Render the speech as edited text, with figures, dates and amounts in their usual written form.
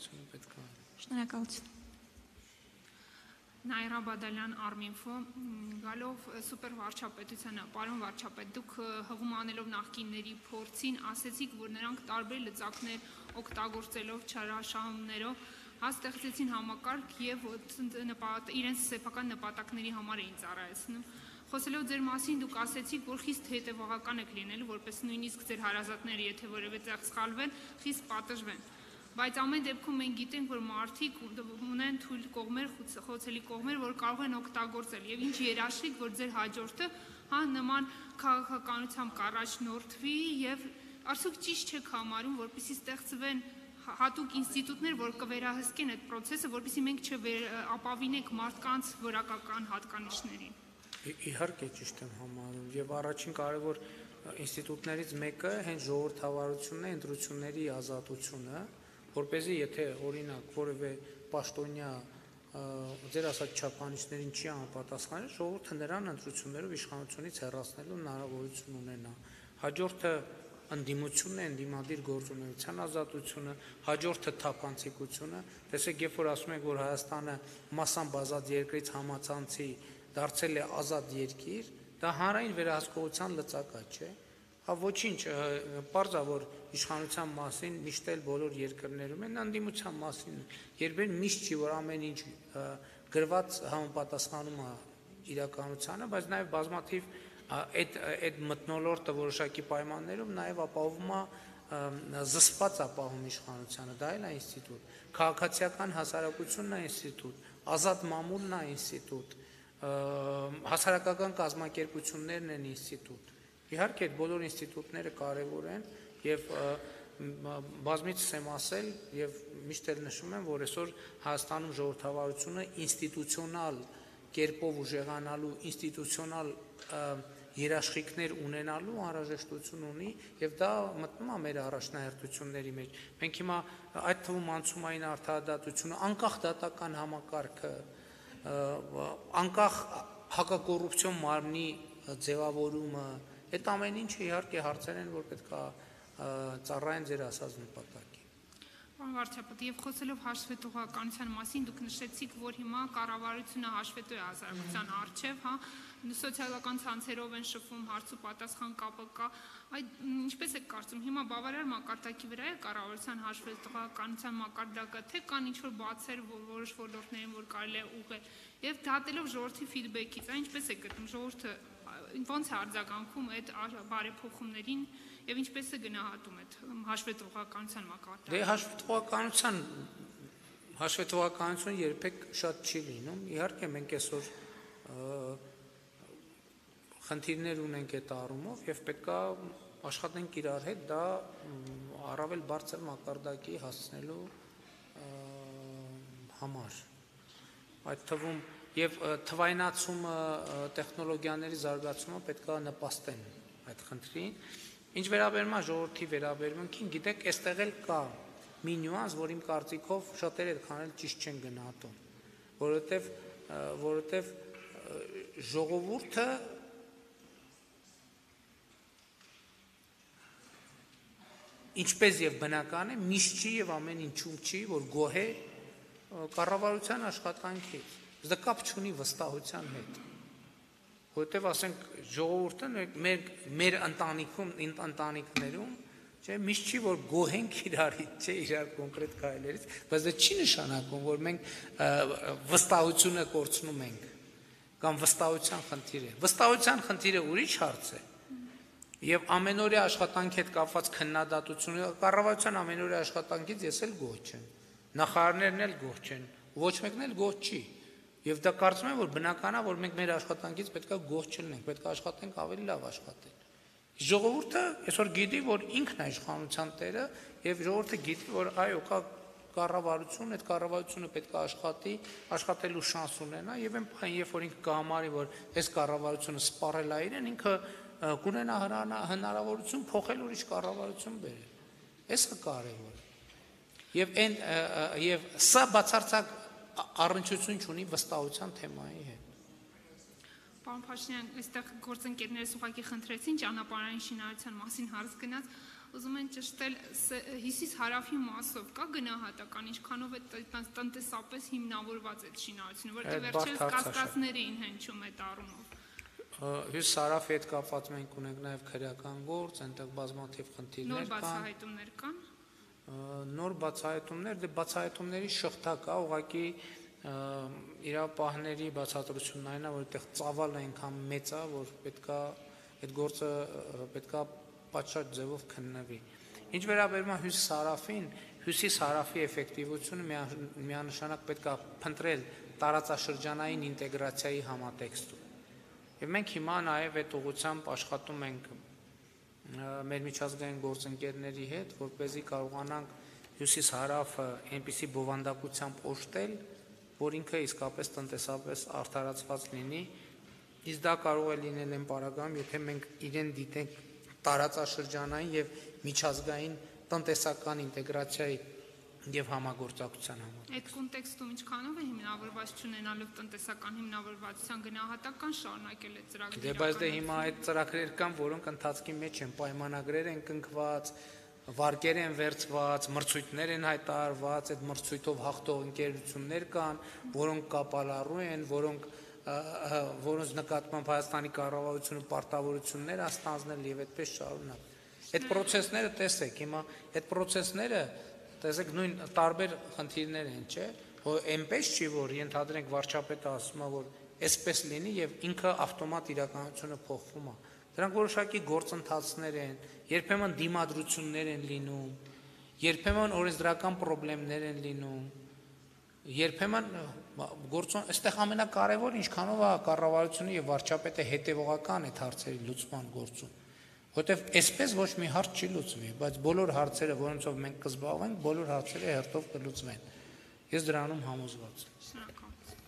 իշխանությունը պետք է անի։ Շնորհակալություն։ Նաիրա Բադալյան, Arminfo, գալով սուպեր վարչապետությանը, պարոն վարչապետ, դուք հղում անելով նախկինների փորձին, ասեցիք, որ նրանք տարբեր լծակներ օգտագործելով չարաշահումներով հաստեղծեցին համակարգ եւ իրենց սեփական նպատակների համար էին ծառայեցնում։ Խոսելով ձեր մասին, դուք ասեցիք, որ խիստ հետևողական եք լինելու, որպես նույնիսկ ձեր հարազատները, եթե որևէ տեղ սխալվեն, խիստ պատժվեն։ Բայց ամեն դեպքում մենք գիտենք, որ մարդիկ ունեն թույլ կողմեր, խոցելի կողմեր, որ կարող են օգտագործել եւ ինչ երաշխիք, որ ձեր հաջորդը նման քաղաքականությամբ կառաջնորդվի եւ արդյոք ճիշտ չեք համարում, որպեսզի ստեղծվեն հատուկ ինստիտուտներ, որ կվերահսկեն այդ process-ը, որպեսզի մենք չապավինենք մարդկանց որակական հատկանիշներին։ Իհարկե ճիշտ եմ համարում եւ առաջին կարևոր ինստիտուտներից մեկը հենց ժողովրդավարությունն է, ընտրությունների ազատությունը, որպեսզի եթե օրինակ որևէ պաշտոնյա ձեր ասած չափանիշներին չի համապատասխանել, ժողովուրդը նրան ընտրություններով իշխանությունից հեռացնելու հնարավորություն ունենա։ Հաջորդը ընդդիմությունն է, ընդդիմադիր գործունեության ազատությունը, հաջորդը թափանցիկությունը։ Տեսեք, երբ որ ասում ենք, որ Հայաստանը մասամբ ազատ երկրից համացանցի դարձել է ազատ երկիր, դա հանրային վերահսկողության լծակա չէ։ Ոչինչ, պարզ է, որ իշխանության մասին միշտ էլ բոլոր երկրներում են, ընդդիմության մասին երբեք միշտ չի, որ ամեն ինչ գրված համապատասխանում է իրականությանը, բայց նաև բազմաթիվ այդ մթնոլորտը որոշակի պայմաններում նաև ապահովում է զսպած ապահում իշխանությանը, դա էլ է ինստիտուտ, քաղաքացիական հասարակությունն է ինստիտուտ, ազատ մամուլն է ինստիտուտ, հասարակական կազմակերպություններն են ինստիտուտ։ Իհարկե, այդ բոլոր ինստիտուտները կարևոր են եւ բազմիցս եմ ասել եւ միշտ էլ նշում եմ, որ այսօր Հայաստանում ժողովրդավարությունը ինստիտուցիոնալ կերպով ուժեղանալու, ինստիտուցիոնալ երաշխիքներ ունենալու անհրաժեշտություն ունի եւ դա մտնում է մեր առաջնահերթությունների մեջ։ Մենք հիմա այդ թվում անցումային արդարադատությունը, անկախ դատական համակարգը, անկախ հակակոռուպցիոն մարմնի ձևավորումը, այդ ամեն ինչը իհարկե հարցեր են, որ պետք է ծառայեն ձեր ասած նպատակին։ Պարոն վարչապետ, եւ խոսելով հաշվետվողականության մասին, դուք նշեցիք, որ հիմա կառավարությունը հաշվետու է հասարակության առջև, սոցիալական ցանցերով են շփվում, հարց ու պատասխան կապը կա։ Այդ ինչպես եք կարծում, հիմա բավարար մակարդակի վրա է կառավարության հաշվետվողականության մակարդակը, թե կան ինչ-որ բացեր, որոշ ոլորտներում, որ կարելի է ուղղել, եւ դատելով ժողովրդի ֆիդբեքից, այն ինչպես է գտնում ժողովուրդը ոնց է արձագանքում այդ բարեփոխումներին եւ ինչպես է գնահատում այդ հաշվետվողականության մակարդակը։ Դե հաշվետվողականություն երբեք շատ չի լինում։ Իհարկե մենք այսօր խնդիրներ ունենք այդ առումով եւ պետքա աշխատենք իրար հետ դա առավել բարձր մակարդակի հասցնելու համար։ Այդ թվում եւ թվայնացումը, տեխնոլոգիաների զարգացումը պետքա նպաստեն այդ խնդրին։ Ինչ վերաբերում է ժողովրդի վերաբերմունքին, գիտեք, այստեղ էլ կա մի նյուանս, որ իմ կարծիքով շատերը այդքան էլ ճիշտ չեն գնահատում, որովհետև ժողովուրդը ինչպես եւ բնական է, միշտ չի եւ ամեն ինչում չի, որ գոհ է կառավարության աշխատանքից։ Դա կապ չունի վստահության հետ։ Որտեւ ասենք ժողովուրդը մեր ընտանիքներում չէ միշտ չի որ գոհ ենք իրարից, չէ իրար կոնկրետ քայլերից, բայց դա չի նշանակում, որ մենք վստահությունը կորցնում ենք կամ վստահության խնդիր է։ Վստահության խնդիրը ուրիշ հարց է։ Եվ ամենօրյա աշխատանքի հետ կապված քննադատությունը կառավարության ամենօրյա աշխատանքից ես էլ գոհ չեմ։ Նախարարներն էլ գոհ չեն, ոչ մեկն էլ գոհ չի։ Եվ դա կարծում եմ, որ բնական է, որ մենք մեր աշխատանքից պետք է գոհ չլինենք, պետք է աշխատենք ավելի լավ աշխատել։ Ժողովուրդը այսօր գիտի, որ ինքն է իշխանության տերը, եւ ժողովուրդը գիտի, որ այո, կա կառավարություն, այդ կառավարությունը պետք է աշխատի, աշխատելու շանս ունենա, եւ այն բան, երբ որ ինքը կհամարի, որ այս կառավարությունը սպառել է իրեն, ինքը կունենա հնարավորություն փոխել ուրիշ կառավարություն բերել։ Էսը կարևոր է։ Եվ սա բացարձակ առնչություն չունի վստահության թեմայի հետ։ Պարոն Փաշինյան, այստեղ գործընկերներս ուղղակի խնդրեցին ճանապարհային շինարարության մասին հարց գնաց, ուզում են ճշտել հյուսիս-հարավի մասով կա գնահատական, ինչքանով է տնտեսապես հիմնավորված այդ շինարարությունը, որտեղ վերջերս կասկածներ էին հնչում այդ առումով։ Հյուսիսարավի հետ կապված մենք ունենք նաև քրեական գործ, այնտեղ բազմաթիվ խնդիրներ կան։ Նոր բացահայտումներ կան։ Նոր բացահայտումներ, դե բացահայտումների շղթա կա, ուղղակի իրապահների բացատրությունն այն է, որ այդտեղ ծավալը այնքան մեծ է, որ պետքա այդ գործը պետքա պատշաճ ձևով քննվի։ Ինչ վերաբերում է հյուսիս-հարավին, հյուսիս-հարավի էֆեկտիվությունը միանշանակ պետքա փնտրել տարածաշրջանային ինտեգրացիայի համատեքստում։ Եվ մենք հիմա նաև այդ ուղղությամբ աշխատում ենք մեր միջազգային գործընկերների հետ, որպեսզի կարողանանք հյուսիս-հարավը այնպիսի բովանդակությամբ օժտել, որ ինքը իսկապես տնտեսապես արդարացված լինի, իսկ դա կարող է լինել այն պարագայում, եթե մենք իրեն դիտենք տարածաշրջանային եւ միջազգային տնտեսական ինտեգրացիայի եւ համագործակցության համար։ Այդ կոնտեքստում ինչքանով է հիմնավորված չունենալով տնտեսական հիմնավորվածության գնահատական շարունակել այդ ծրագրերը։ Դե բայց դե հիմա այդ ծրագրեր կան, որոնք ընթացքի մեջ են, պայմանագրեր են կնքված, վարկեր են վերցված, մրցույթներ են հայտարարված, այդ մրցույթով հաղթող ընկերություններ կան, որոնք կապալառու են, որոնց նկատմամբ Հայաստանի կառավարությունը պարտավորություններ է ստանձնել եւ այդպես շարունակ։ Այդ process-ները տեսեք, հիմա այդ process-ները տեսեք նույն տարբեր խնդիրներ են, չէ՞, որ այնպես չի, որ ենթադրենք վարչապետը ասում է, որ այսպես լինի եւ ինքը ավտոմատ իրականությունը փոխվում է։ Դրանք որոշակի գործընթացներ են, երբեմն դիմադրություններ են լինում, երբեմն օրենսդրական խնդիրներ են լինում, երբեմն այստեղ ամենակարևորը ինչքանով է կառավարությունը եւ վարչապետը հետեւողական այդ հարցերի լուծման գործում, որտեւ այսպես ոչ մի հարց չի լուծվի, բայց բոլոր հարցերը, որոնցով մենք կզբաղվենք, բոլոր հարցերը հերթով կլուծվեն։ Ես դրանում համոզված եմ։ Շնորհակալ